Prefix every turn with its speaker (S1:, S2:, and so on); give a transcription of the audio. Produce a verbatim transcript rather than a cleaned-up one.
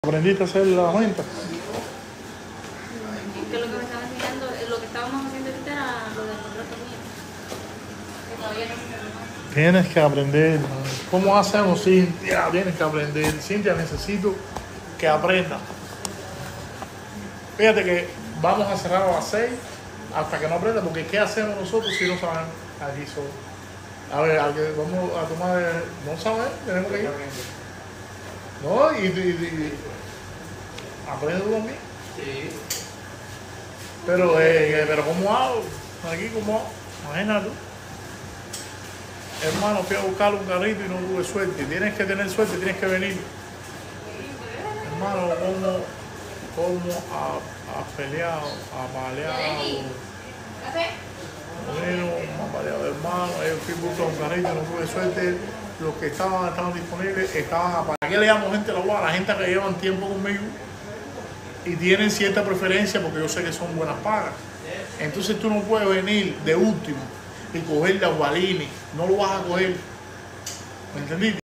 S1: ¿Aprendiste a hacer la venta?
S2: Es que lo que me estaba enseñando, lo que estábamos haciendo ahorita era lo del contrato mío. Que todavía no se terminó.
S1: Tienes que aprender. ¿Cómo hacemos, Cintia? Tienes que aprender. Cintia, necesito que aprenda. Fíjate que vamos a cerrar a las seis hasta que no aprenda, porque ¿qué hacemos nosotros si no sabemos? Aquí solo. A ver, a que vamos a tomar. No sabemos, tenemos que ir. No, y, y, y aprende tú también.
S3: Sí.
S1: Pero, eh, pero ¿cómo hago? Aquí, ¿cómo hago? Imagínate tú. Hermano, fui a buscar un carrito y no tuve suerte. Tienes que tener suerte, tienes que venir. Hermano, ¿cómo, cómo ha, ha peleado, ha peleado? Bueno, ha peleado, hermano. Yo fui a buscar un carrito y no tuve suerte. Los que estaban, estaban disponibles estaban a ¿para qué le llamo gente a la U A? A la gente que llevan tiempo conmigo y tienen cierta preferencia porque yo sé que son buenas pagas. Entonces tú no puedes venir de último y coger de Agualini, no lo vas a coger. ¿Me entendiste?